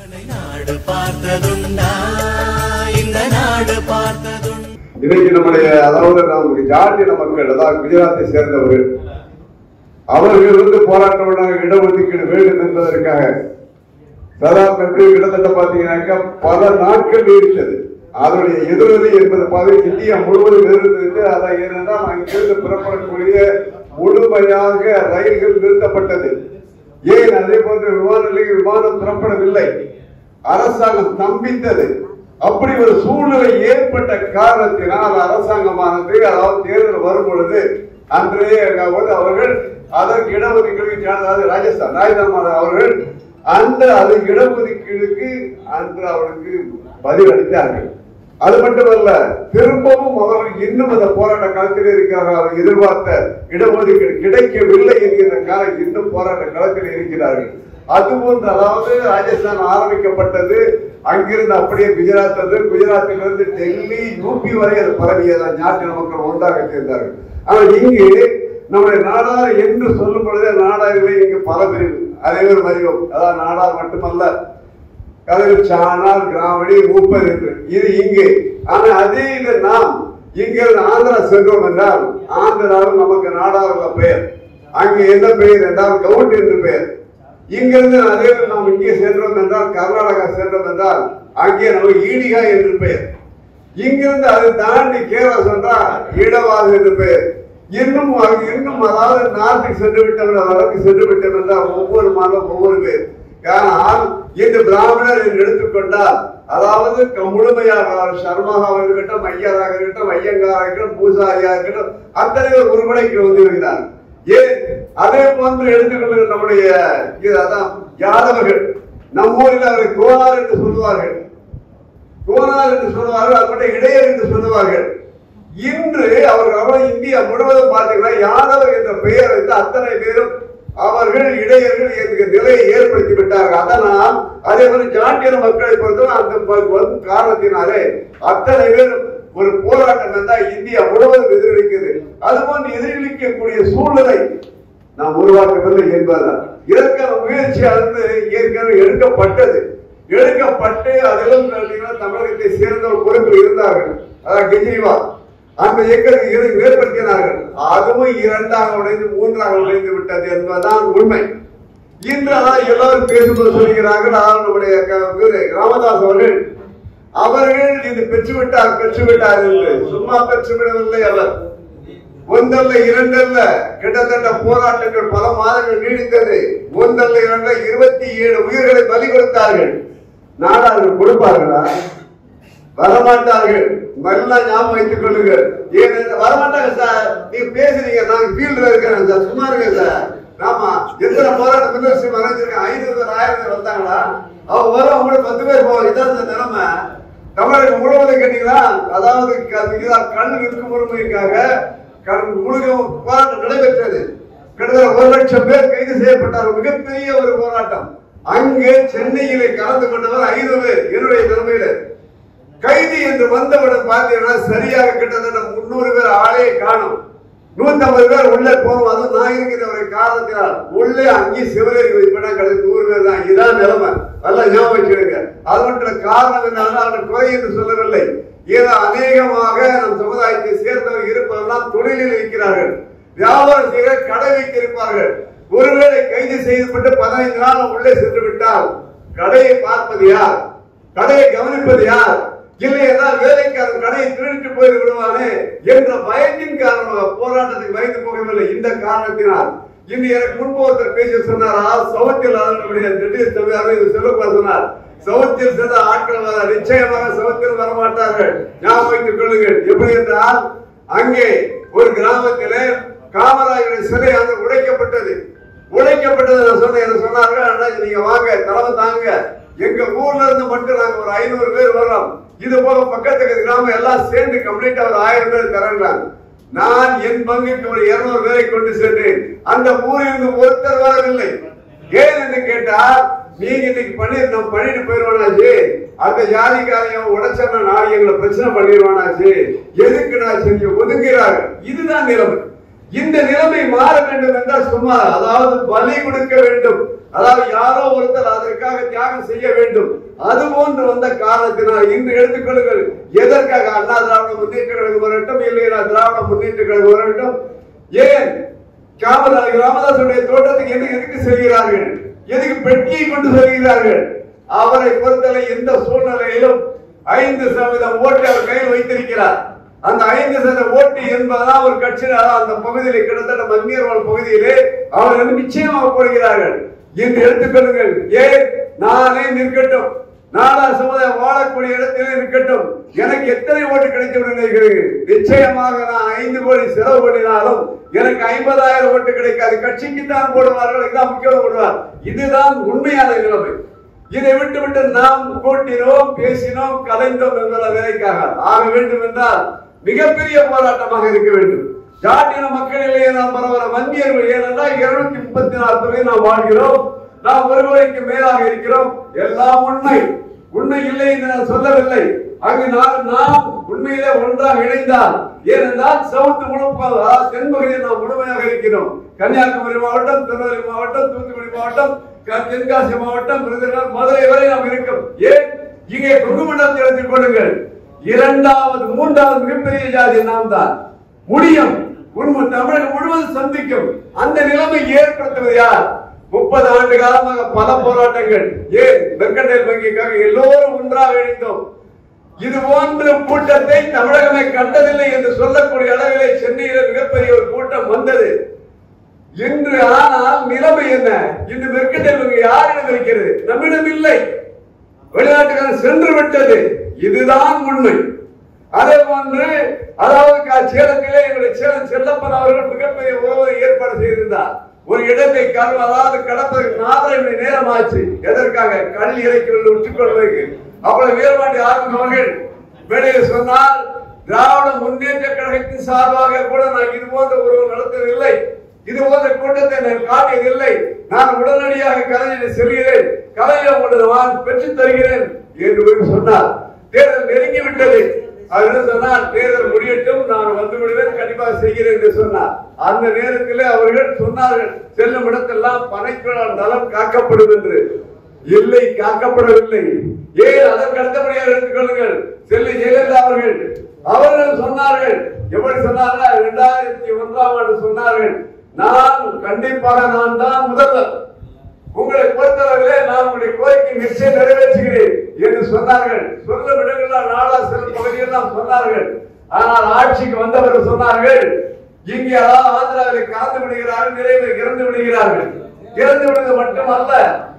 இன்னைக்கு நம்முடைய அதாவது நமக்கு ஜார்ஜிய மக்கள் அதாவது குஜராத்தை சேர்ந்தவர்கள் அவர்கள் போராட்டம் இடஒதுக்கீடு வேண்டும் என்பதற்காக கிட்டத்தட்ட பாத்தீங்கன்னாக்கா பல நாட்கள் நீடித்தது. அதனுடைய எதிரொலி என்பது பார்த்து இந்தியா முழுவதும் இருந்தது. அதான் ஏனென்றால் அங்கிருந்து புறப்படக்கூடிய முழுமையாக ரயில்கள் நிறுத்தப்பட்டது. ஏன் அதே போன்ற விமானம் புறப்படவில்லை. அரசாங்கம் ஸ்தம்பித்தது. அப்படி ஒரு சூழ்நிலை ஏற்பட்ட காரணத்தினால் அரசாங்கமானது அதாவது தேர்தல் வரும் பொழுது அன்றைய அவர்கள் அதற்கு இடஒதுக்கீடு ராஜஸ்தான் அவர்கள் அந்த இடஒதுக்கீடுக்கு அன்று அவருக்கு பதில் அளித்தார்கள். அது மட்டுமல்ல, திரும்பவும் அவர்கள் இன்னும் அந்த போராட்ட களத்தில் இருக்கிறார்கள். அவர் எதிர்பார்த்த இடஒதுக்கீடு கிடைக்கவில்லை என்கிற காலம் இன்னும் போராட்ட களத்தில் இருக்கிறார்கள். அதுபோன்று அதாவது ராஜஸ்தான் ஆரம்பிக்கப்பட்டது, அங்கிருந்து அப்படியே குஜராத் வந்து குஜராத்திலிருந்து டெல்லி யூபி வரை அது பரவியதான். நாட்டு மக்கள் ஒன்றாக சேர்ந்தார்கள். ஆனால் இங்கு நம்முடைய நாடார் என்று சொல்லும் பொழுதே நாடார்களே இங்கு பல பிரிவு அனைவரும் அறிவோம். அதாவது நாடார் மட்டுமல்ல, அதில் சாணார், கிராமணி, மூப்பர் என்று இது இங்கு. ஆனா அதே இது நாம் இங்கிருந்து ஆந்திரா சென்றோம் என்றால் ஆந்திராவில் நமக்கு நாடார் பெயர், அங்கு என்ன பெயர் என்றால் கவுண்ட் என்று பெயர். இங்கிருந்து அதே நாம் இங்கே சென்றோம் என்றால் கர்நாடகா சென்றோம் என்றால் அங்கே நமக்கு ஈடிகா என்று பெயர். இங்கிருந்து அதை தாண்டி கேரளா சென்றால் ஈடவாக என்று பெயர். இன்னும் அதாவது நாட்டுக்கு சென்று விட்டோம், வடக்கு சென்று விட்டோம் என்றால் ஒவ்வொரு மாதம் ஒவ்வொரு பேர். ஆனால் இந்த பிராமணர் என்று எடுத்துக்கொண்டால் அதாவது முழுமையாக சர்மாவாக இருக்கட்டும், ஐயராக இருக்கட்டும், ஐயங்காராக இருக்கட்டும், பூசாரியாக இருக்கட்டும், அத்தனை ஒரு உருவடைக்கு வந்து வருகிறார். ஏன் அதே போன்று எடுத்துக்கொள்கிற நம்முடைய அதான் யாதவர்கள் நம்ம ஊரில் அவரை கோனார் என்று சொல்லுவார்கள், கோனார் என்று சொல்லுவார்கள், அது இடையர் என்று சொல்லுவார்கள். இன்று அவர்கள் இந்தியா முழுவதும் பார்த்தீங்கன்னா யாதவர் என்ற பெயர் வைத்து அத்தனை பேரும் அவர்கள் இடையர்கள் என்ற நிலையை ஏற்படுத்தி விட்டார்கள். அதனால் அதே போல ஜாட்டியர் மக்களை பொறுத்தவரை அந்த காரணத்தினாலே அத்தனை பேரும் ஒரு போராட்டம் என்றால் இந்தியா முழுவதும் எதிரொலிக்கிறது. அதுபோன்று எதிரொலிக்கக்கூடிய சூழ்நிலை நாம் உருவாக்கவில்லை என்பதுதான். இதற்கான முயற்சியானது ஏற்கனவே எடுக்கப்பட்டு அதிலும் தமிழகத்தை சேர்ந்த பொறுப்பில் இருந்தார்கள். அதாவது கெஜ்ரிவால் அந்த இயக்கத்தை ஏற்படுத்தினார்கள். அதுவும் 2ஆக உடைந்து 3ஆக உடைந்து விட்டது என்பதுதான் உண்மை. இன்று எல்லாரும் பேசும்போது சொல்கிறார்கள். நம்முடைய ராமதாஸ் அவர்கள் இது பெற்றுவிட்டார் என்று சும்மா பெற்றுவிடவில்லை. அவர் ஒன்றல்ல இரண்டல்ல கிட்டத்தட்ட போராட்டங்கள் பல மாதங்கள் நீடித்தது. ஒன்றல்ல இரண்டல்ல 27 உயிர்களை பலி கொடுத்தார்கள். நாடார்கள் கொடுப்பார்களா? வரமாட்டார்கள். நல்லா ஞாபகம் வைத்துக் கொள்ளுங்கள். வரமாட்டாங்க சார். நீங்க பேசுறீங்க, நாங்க ஃபீல்ட்ல இருக்கிறேன் சார், சும்மா இருக்க சார். ஆமா, எத்தனை போராட்ட மினிஸ்ட்ரி மறைஞ்சிருக்கேன். 500 பேர் 1000 பேர் வந்தாங்களா? அவங்க வர அவங்களுக்கு 10 பேர் போவாங்க. இதான் நிலைமை. தமிழகம் முழுவதும் கேட்டீங்களா? அதாவது கண் இருக்கும் உரிமைக்காக முழுக்க போராட்டம் நடைபெற்றது. கிட்டத்தட்ட 1 லட்சம் பேர் கைது செய்யப்பட்டார்கள். மிகப்பெரிய ஒரு போராட்டம். அங்கே சென்னையிலே கலந்து கொண்டவர் 500 பேர். என்னுடைய தலைமையில கைது என்று வந்தவுடன் பார்த்தீங்கன்னா சரியாக கிட்டத்தட்ட 300 பேர் ஆளே காணும். 150 பேர் உள்ளே போகும். அது நான் இருக்கிற காரணத்தினால் உள்ளே அங்கே சிவரேறி 100 பேர் தான். இதுதான் நிலைமை. நல்லா ஞாபகம் வச்சுடுங்க. அது மட்டும் காரணம் என்னன்னா அவர்கள் குறை என்று சொல்லவில்லை. ஏதோ அநேகமாக நம் சமுதாயத்தை சேர்ந்தவர்கள் இருப்பதெல்லாம் தொழிலில் இருக்கிறார்கள், வியாபாரம் செய்கிற கடை வைத்திருப்பார்கள். ஒருவேளை கைது செய்யப்பட்டு 15 நாள் உள்ளே சென்று விட்டால் கடையை பார்ப்பது யார்? கடையை கவனிப்பது யார்? இல்லை என்றால் வேலைக்காரன் கடையை திருடிட்டு போய் விடுவானே என்ற பயத்தின் காரணமாக போராட்டத்துக்கு பயந்து போகவில்லை. இந்த காரணத்தினால் இன்று எனக்கு முன்பு ஒருத்தர் பேசி சொன்னார், சவுத்தில் சொன்னார், சவுத்தில் சென்ற ஆட்கள் நிச்சயமாக சவுத்தில் வரமாட்டார்கள். ஞாபகம் வைத்துக் கொள்ளுங்கள். எப்படி என்றால் அங்கே ஒரு கிராமத்திலே காமராஜருடைய சிலை அங்கு உடைக்கப்பட்டது. சொன்னார்கள், நீங்க வாங்க, தலைமை தாங்க, எங்க ஊர்ல இருந்து மட்டும் நாங்க ஒரு 500 பேர் வர்றோம். இது போக பக்கத்துக்கு கிராமம் எல்லாம் சேர்ந்து கம்ப்ளீட்டா ஒரு 1000 பேர் தரேன். நான் என் பங்குக்கு ஒரு 200 பேரை கொண்டு சென்றேன். அந்த ஊரிலிருந்து ஒருத்தர் வரவில்லை. ஏன் என்று கேட்டால், நீங்க இன்னைக்கு பண்ணிட்டு போயிருவானாச்சு, அந்த ஜாதிக்காரையும் உடைச்ச நாடு எங்களை பிரச்சனை பண்ணிடுவானாச்சு, எதுக்கு நான் செஞ்சு ஒதுங்கிறார்கள். இதுதான் நிலைமை. இந்த நிலைமை மாற வேண்டும் என்றால் சும்மா அதாவது பலி கொடுக்க வேண்டும். அதாவது யாரோ ஒருத்தர் அதற்காக தியாகம் செய்ய வேண்டும். அது போன்று வந்த காரணத்தினால் இன்று எடுத்துக்கொள்ளுங்கள். எதற்காக அண்ணா திராவிட முன்னேற்ற கழகம் வரட்டும், இல்லையா திராவிட முன்னேற்ற கழகம் வரட்டும், ஏன் ராமதாசுடைய தோட்டத்துக்கு எதுக்கு செல்கிறார்கள்? எதுக்கு பெட்டியை கொண்டு செல்கிறார்கள்? அவரை பொறுத்தவரை எந்த சூழ்நிலையிலும் 5% ஓட்டு அவர் கையில் வைத்திருக்கிறார். அந்த 5% ஓட்டு என்பதுதான் ஒரு கட்சியில் அந்த பகுதியிலே கிட்டத்தட்ட மன்னியர்வாழ் பகுதியிலே அவர்கள் நிச்சயமாக போடுகிறார்கள். இன்று எடுத்துக்கொள்ளுங்கள். ஏன் நானே நிற்கட்டும், நாடார் சமுதாயம் வாழக்கூடிய இடத்திலே இருக்கட்டும், எனக்கு எத்தனை ஓட்டு கிடைக்கும் நினைக்கிறீர்கள்? நிச்சயமாக நான் 5 கோடி செலவு பண்ணினாலும் எனக்கு 50,000 ஓட்டு கிடைக்காது. கட்சிக்கு தான் போடுவார்கள், இதுதான் முக்கியம் போடுவார். இதுதான் உண்மையான நிலைமை. இதை விட்டுவிட்டு நாம் கூட்டினோம், பேசினோம், கலைந்தோம் என்ற வேலைக்காக ஆக வேண்டும் என்றால் மிகப்பெரிய போராட்டமாக இருக்க வேண்டும். ஜாட்டின மக்களிலேயே நாம் பரவ வந்தியர்கள் ஏனென்றால் 234 தொகை நாம் வாழ்கிறோம். நாம் 1 கோடிக்கு மேலாக இருக்கிறோம். எல்லாம் உண்மை. உண்மை இல்லை என்று நான் சொல்லவில்லை. அங்கு நாம் உண்மையிலே ஒன்றாக இணைந்தால், ஏனென்றால் சவுத்து முழுக்க தென்பகுதியில் நாம் முழுமையாக இருக்கிறோம். கன்னியாகுமரி மாவட்டம், திருநெல்வேலி மாவட்டம், தூத்துக்குடி மாவட்டம், தென்காசி மாவட்டம், விருதுநகர், மதுரை வரை நாம் இருக்கிறோம். ஏன் இங்கே குங்குமண்டலத்தை எடுத்துக் கொள்ளுங்கள். 2வது 3வது மிகப்பெரிய ஜாதி நாம் தான். முடியும். தமிழகம் முழுவதும் சந்திக்கும். அந்த நிலைமை ஏற்படுத்துவது யார்? 30 ஆண்டு காலமாக பல போராட்டங்கள். ஏன் மெர்கண்டைல் வங்கிக்காக எல்லோரும் ஒன்றாக இணைந்தோம். இது போன்ற கூட்டத்தை தமிழகமே கண்டதில்லை என்று சொல்லக்கூடிய அளவிலே சென்னையில் மிகப்பெரிய ஒரு கூட்டம் வந்தது. இன்று ஆனால் நிலைமை என்ன? இன்று மெர்கண்டைல் வங்கி யாரிடம் இருக்கிறது? நம்மிடம் இல்லை. வெளிநாட்டுக்காரன் சென்று விட்டது. இதுதான் உண்மை. அதே போன்று அதாவது சேலத்திலே எங்களுடைய சேலம் செல்லப்பன் அவர்கள் மிகப்பெரிய உறவை ஏற்பாடு செய்திருந்தார். ஒரு இடத்தை அதாவது கடப்பதற்கு 4 மணி நேரம் ஆச்சு. எதற்காக? கல் இறக்கி விட்டுக்கொள்வதற்கு. அவ்வளவு வீரபாண்டி ஆர்வம் அவர்கள் மேடையில் சொன்னார், திராவிட முன்னேற்ற கழகத்தின் சார்பாக கூட நான் இது போன்ற உறவு நடத்தவில்லை, இது போன்ற கூட்டத்தை நான் காட்டியதில்லை. நான் உடனடியாக கலைஞரை செல்கிறேன், கலைஞர் உங்களுக்கு பெற்றுத் தருகிறேன் என்று சொன்னார். தேர்தல் நெருங்கிவிட்டது. அவர் சொன்னார், தேர்தல் முடியட்டும், நான் வந்து விடுவேன், கண்டிப்பாக செய்கிறேன் என்று சொன்னார். அந்த நேரத்தில் அவர்கள் சொன்னார்கள், செல்லும் இடத்தெல்லாம் பனைக்குழால் நலம் காக்கப்படும் என்று. இல்லை, காக்கப்படவில்லை. ஏன்? அதற்கு அடுத்தபடியாக எடுத்துக்கொள்ளுங்கள். செல்வி ஜெயலலிதா அவர்கள் சொன்னார்கள். எப்படி சொன்னார்கள்? 2001ஆம் ஆண்டு சொன்னார்கள், நான் கண்டிப்பாக நான் தான் முதல்வர், உங்களை பொறுத்தளவிலே நான் உங்களுடைய கோரிக்கை நிச்சயம் நிறைவேற்றுகிறேன் என்று சொன்னார்கள். சொல்ல விடங்கள்லாம் நாடா செல் பகுதியெல்லாம் சொன்னார்கள். ஆனால் ஆட்சிக்கு வந்தவர்கள் சொன்னார்கள், இங்கே ஆந்திராவில் கலந்து விடுகிறார்கள், நிறைவேற இறந்து விடுகிறார்கள். இறந்து விடுவது மட்டுமல்ல,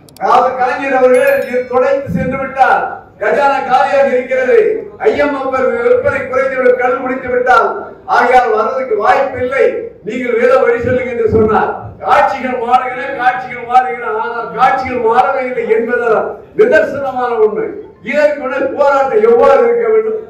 கலைஞர் அவர்கள் துடைத்து சென்று விட்டார். கஜானா காலியாக இருக்கிறது. IMF விற்பனை குறைந்து கல் முடித்து விட்டால் ஆகையால் வர்றதுக்கு வாய்ப்பு இல்லை, நீங்கள் வேற வழி சொல்லுங்க என்று சொன்னார். காட்சிகள் மாறுகிறேன், காட்சிகள் மாறுகிறேன், ஆனால் காட்சிகள் மாறவே இல்லை என்பதுதான் நிதர்சனமான உண்மை. இதற்கு போராட்டம் எவ்வாறு இருக்க வேண்டும்?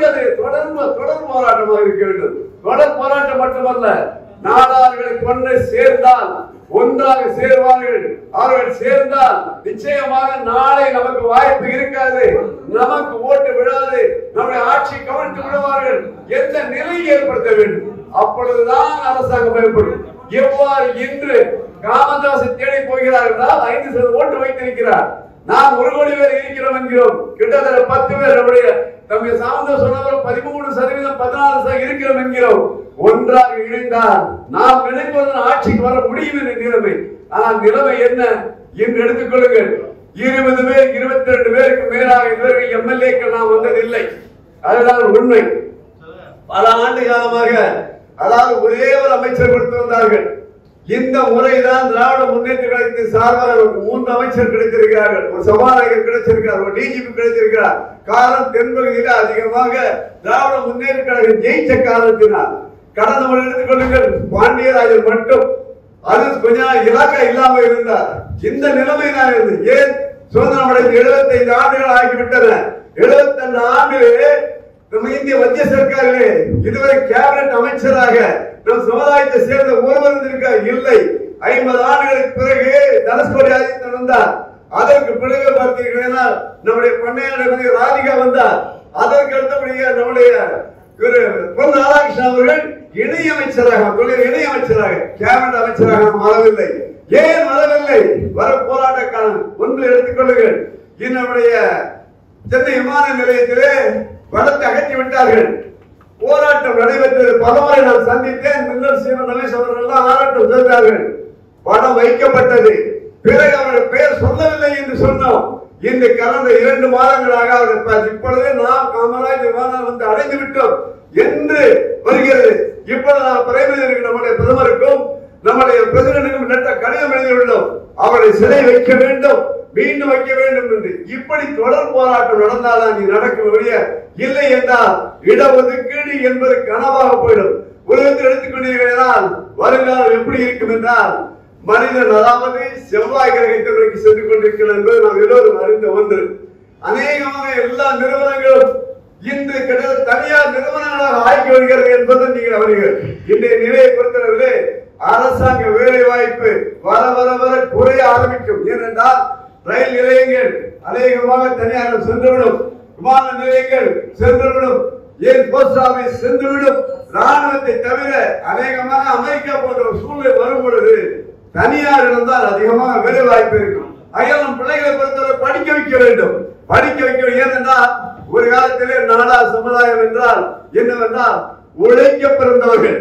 தொடர் போராட்டமாக இருக்க வேண்டும். தொடர் போராட்டம் மட்டுமல்ல, நாடார்களை கொண்டு சேர்ந்தால் ஒன்றாக சேர்வார்கள். அவர்கள் சேர்ந்தால் நிச்சயமாக நாளை நமக்கு வாய்ப்பு இருக்காது, நமக்கு ஓட்டு விடாது, நம்முடைய ஆட்சி கவனித்து விடுவார்கள். எந்த நிலையை ஏற்படுத்த வேண்டும்? அப்பொழுதுதான் அரசாங்கம் பயன்படும். எவ்வாறு இன்று காமதாசை தேடி போகிறார் என்றால் 5% ஓட்டு வைத்திருக்கிறார். நாம் 1 கோடி பேர் இருக்கிறோம் என்கிறோம். கிட்டத்தட்ட 10 பேர் நம்முடைய தம்மை சார்ந்த சொன்னவர் 13% 14% இருக்கிறோம் என்கிறோம். ஒன்றாக இணைந்தால் நாம் நினைப்பதன் ஆட்சிக்கு வர முடியும் என்ற நிலைமை. ஆனால் நிலைமை என்ன என்று எடுத்துக்கொள்ளுங்கள். 20 பேர் 22 பேருக்கு மேலாக இதுவரை MLAக்கள் நாம் வந்ததில்லை. அதுதான் உண்மை. பல ஆண்டு காலமாக அதாவது ஒரே ஒரு அமைச்சர் கொடுத்து வந்தார்கள். இந்த முறைதான் திராவிட முன்னேற்ற கழகத்தின் சார்பாக 3 அமைச்சர் கிடைத்திருக்கிறார்கள், ஒரு சபாநாயகர் கிடைச்சிருக்கிறார், ஒரு DGP கிடைத்திருக்கிறார். காரணம் தென்பகுதியில் அதிகமாக திராவிட முன்னேற்ற கழகம் ஜெயிச்ச காரணத்தினால். கடந்த முறை எடுத்துக்கொள்ளுங்கள், பாண்டியராஜர் மட்டும் அது கொஞ்சம் இலாக்கா இல்லாம இருந்தார். இந்த நிலைமை தான் இருந்தது. ஏன்? சுதந்திரம் அடைந்து 75 ஆண்டுகள் ஆகிவிட்டன. 72 ஆண்டிலே நம்ம இந்திய மத்திய சர்க்காரிலே இதுவரை கேபினட் அமைச்சராக நம் சமுதாயத்தை சேர்ந்த ஒருவர் இல்லை. 50 ஆண்டுகளுக்கு பிறகு தனுஷ்கோடி ஆதித்தன் வந்தார். அதற்கு பிறகு பார்த்தீங்கன்னா நம்முடைய பண்ணையாளர் ராதிகா வந்தார். அதற்கு அடுத்தபடியாக நம்முடைய பொன் ராதாகிருஷ்ணன் அவர்கள் இணையமைச்சராக கேபினட் அமைச்சராக மாறவில்லை. ஏன் வரவில்லை? வர போராட்ட ஒன்று எடுத்துக்கொள்ளுங்கள். என்னுடைய சென்னை விமான நிலையத்திலே படத்தை அகற்றி விட்டார்கள். போராட்டம் நடைபெற்றது. பலமுறை நான் சந்தித்தேன். மின்னல் சீவன் ரமேஷ் அவர்கள் ஆராட்டம் செய்தார்கள். படம் வைக்கப்பட்டது. பிறகு அவருடைய பெயர் சொல்லவில்லை என்று சொன்னோம். இன்று கடந்த 2 மாதங்களாக அவர் இப்பொழுதே நாம் காமராஜ் விமானம் வந்து அடைந்து விட்டோம் என்று வருகிறது. இப்பொழுது நாம் பிரைமரிக்கு நம்முடைய பிரதமருக்கும் நம்முடைய பிரசிடென்ட்டுக்கும் நட்ட கடிதம் எழுதியுள்ளோம். அவரை சிலை வைக்க வேண்டும், மீண்டும் வைக்க வேண்டும் என்று. இப்படி தொடர் போராட்டம் நடந்தால்தான் நீ நடக்கும் வழிய இல்லை என்றால் இடஒதுக்கீடு என்பது கனவாக போயிடும். உலகத்தில் எடுத்துக்கொண்டீர்கள் வருங்காலம் எப்படி இருக்கும் என்றால் மனிதன் அதாவது செவ்வாய் கிரகத்திற்கு சென்று கொண்டிருக்கிறது என்பது நாம் எல்லோரும் அறிந்த ஒன்று. அநேகமாக எல்லா நிறுவனங்களும் இன்று கிட்டத்தட்ட தனியார் நிறுவனங்களாக ஆக்கி வருகிறது என்பது நீங்கள் அறிவீர்கள். இன்றைய நிலையை பொறுத்தளவிலே அரசாங்க வேலை வாய்ப்பு வர வர வர குறைய ஆரம்பிக்கும். ஏனென்றால் ரயில் நிலையங்கள் அநேகமாக தனியார் சென்றுவிடும், விமான நிலையங்கள் சென்றுவிடும், ஏன் போஸ்ட் ஆபீஸ் சென்றுவிடும். ராணுவத்தை தவிர அநேகமாக அமெரிக்கா போன்ற சூழ்நிலை வரும் பொழுது தனியார் இருந்தால் அதிகமாக வேலை வாய்ப்பு இருக்கும். ஆகையால் நம் பிள்ளைகளை பொறுத்தவரை படிக்க வைக்க வேண்டும், படிக்க வைக்க. ஏனென்றால் ஒரு காலத்திலே நாடா சமுதாயம் என்றால் என்னவென்றால் உழைக்க பிறந்தவர்கள்,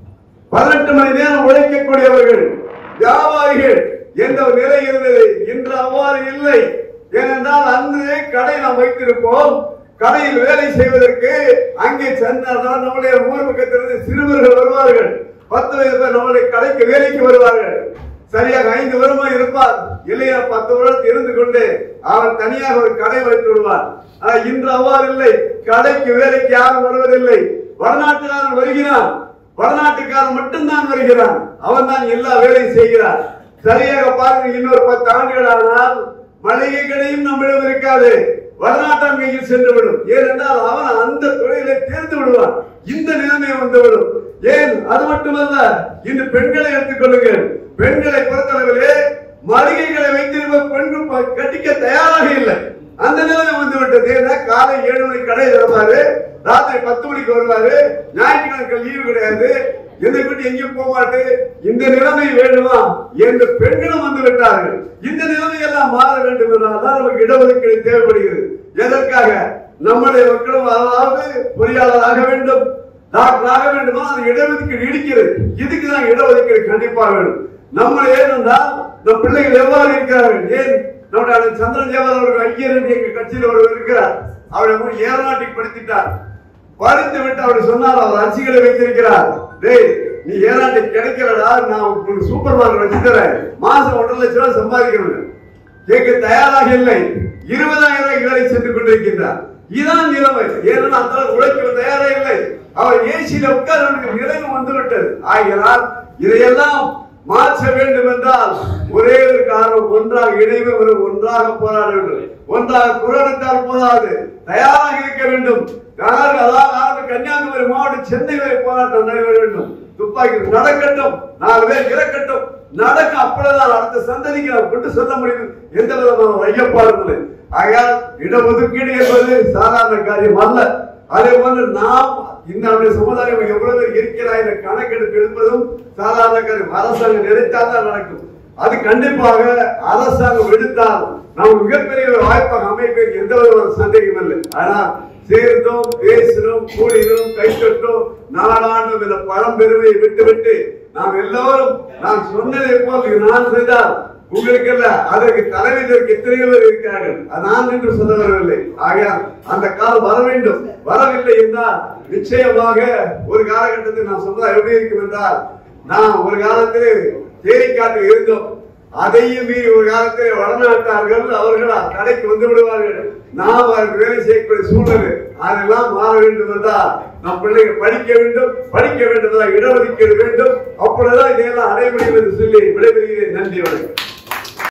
18 மணி நேரம் உழைக்கக்கூடியவர்கள், வியாபாரிகள் என்ற ஒரு நிலை இருந்தது. இன்று அவ்வாறு இல்லை. ஏனென்றால் அன்று கடை நாம் வைத்திருப்போம். கடையில் வேலை செய்வதற்கு அங்கே சென்றால் நம்முடைய ஊர் பக்கத்திலிருந்து சிறுவர்கள் வருவார்கள். 10 வயது பேர் நம்முடைய கடைக்கு வேலைக்கு வருவார்கள். சரியாக 5 வருடம் இருப்பார். இல்லையா 10 வருடத்தில் இருந்து கொண்டு அவர் தனியாக ஒரு கடை வைத்து விடுவார். ஆனால் இன்று அவ்வாறு இல்லை. கடைக்கு வேலைக்கு யாரும் வருவதில்லை. வடநாட்டுக்காரன் வருகிறான், வடநாட்டுக்காரன் மட்டும்தான் வருகிறான். அவன் தான் எல்லா வேலையும் செய்கிறான். சரியாக பாருங்க, இன்னொரு 10 ஆண்டுகள் ஆனால் மளிகை கடையும் நம்மிடம் இருக்காது, வடநாட்டான் கையில் சென்றுவிடும். ஏனென்றால் அவன் அந்த தொழிலை தேர்ந்து விடுவான். இந்த நிலைமை வந்துவிடும். ஏன் அது மட்டுமல்ல, இன்று பெண்களை எடுத்துக்கொள்ளுங்கள். பெண்களை பொறுத்தளவிலே மளிகைகளை வைத்திருப்ப பெண்கள் கட்டிக்க தயாராக இல்லை. அந்த நிலைமை வந்துவிட்டது. ஏன்னா காலை 7 மணிக்கு கடை திறப்பாரு, ராத்திரி 10 மணிக்கு வருவாரு, ஞாயிற்றுக்கிழமை லீவு கிடையாது, என்னை விட்டு எங்கேயும் போக மாட்டு. இந்த நிலைமை வேண்டுமா என்று பெண்களும் வந்து விட்டார்கள். இந்த நிலைமை எல்லாம் மாற வேண்டும் என்றால் நமக்கு இடஒதுக்கீடு தேவைப்படுகிறது. எதற்காக? நம்முடைய மக்களும் அதாவது பொறியாளர் ஆக வேண்டும், டாக்டர் ஆக வேண்டுமா, அது இடஒதுக்கீடு இடிக்கிறது. இதுக்குதான் இடஒதுக்கீடு கண்டிப்பாக வேண்டும். நம்ம ஏனென்றால் நம் பிள்ளைகள் எவ்வாறு இருக்கிறார்கள்? ஏன் நம்முடைய சந்திரன் ஜெயவர் அவர்கள் ஐயர் என்று எங்க கட்சியில் ஒருவர் இருக்கிறார். அவரை ஏரோநாட்டிக் படித்துட்டார். படித்து விட்டு அவர் சொன்னார், அவர் அச்சிகளை வைத்திருக்கிறார். டேய் நீ ஏரோநாட்டிக் கிடைக்கிறடா, நான் சூப்பர் மார்க்கெட் வச்சு தரேன், மாசம் 1.5 லட்சம் ரூபாய் சம்பாதிக்கணும். கேட்க தயாராக இல்லை. 20,000 ரூபாய்க்கு வேலை சென்று கொண்டிருக்கின்றார். இதுதான் நிலைமை. ஏன்னா அந்த உழைக்க தயாராக இல்லை. அவர் ஏசியில உட்கார நிலைமை வந்துவிட்டது. ஆகிறால் இதையெல்லாம் மாற்ற வேண்டும் என்றால் ஒரே ஒரு காரணம், ஒன்றாக இணைவு, ஒன்றாக போராட வேண்டும். ஒன்றாக குரலிட்டால் போதாது, தயாராக இருக்க வேண்டும். அதாவது கன்னியாகுமரி மாவட்டம், சென்னை வரை போராட்டம் நடைபெற வேண்டும். துப்பாக்கி நடக்கட்டும், 4 பேர் இறக்கட்டும், நடக்கும். அப்பொழுதுதான் அடுத்த சந்ததிக்கு நாம் கொண்டு சொல்ல முடியும். எந்த விதமான ஐயப்பாடும் இல்லை. ஆகையால் இடஒதுக்கீடு என்பது சாதாரண காரியம் அல்ல. அதே போன்று நாம் இந்த சமுதாயம் எவ்வளவு இருக்கிறார் என்ற கணக்கெடுப்பு எடுப்பதும் சாதாரண காரியம். அரசாங்கம் நினைத்தால்தான் நடக்கும். அது கண்டிப்பாக அரசாங்கம் எடுத்தால் நாம் மிகப்பெரிய ஒரு வாய்ப்பாக அமைப்பதற்கு எந்த விதமான சந்தேகம் இல்லை. ஆனால் சேர்ந்தோம், பேசினோம், கூடினோம், கைத்தட்டோம், நாடாண்டும் இந்த பழம்பெருமையை விட்டுவிட்டு நாம் எல்லோரும் நான் சொன்னதை போல் நான் செய்தால் உங்களுக்கு அல்ல, அதற்கு தலைமைக்கு எத்தனையோ பேர் இருக்கிறார்கள். நான் என்று சொல்ல வரவில்லை. ஆக அந்த காலம் வர வேண்டும். வரவில்லை என்றால் நிச்சயமாக ஒரு காலகட்டத்தில் நாம் சமுதாயம் எப்படி இருக்கும் என்றால், நாம் ஒரு காலத்திலே தேரிக்காட்டில் இருந்தோம். அதையும் மீறி ஒரு காலத்திலே வடநாட்டார்கள் அவர்கள் கடைக்கு வந்து விடுவார்கள். நாம் அவருக்கு வேலை செய்யக்கூடிய சூழ்நிலை அதெல்லாம் மாற வேண்டும் என்றால் நம் பிள்ளைகள் படிக்க வேண்டும், படிக்க வேண்டும் என்றால் இடஒதுக்கீடு வேண்டும். அப்பொழுதுதான் இதையெல்லாம் அடைய முடியும் என்று சொல்லி விடைபெறுகிறேன். நன்றி, வணக்கம்.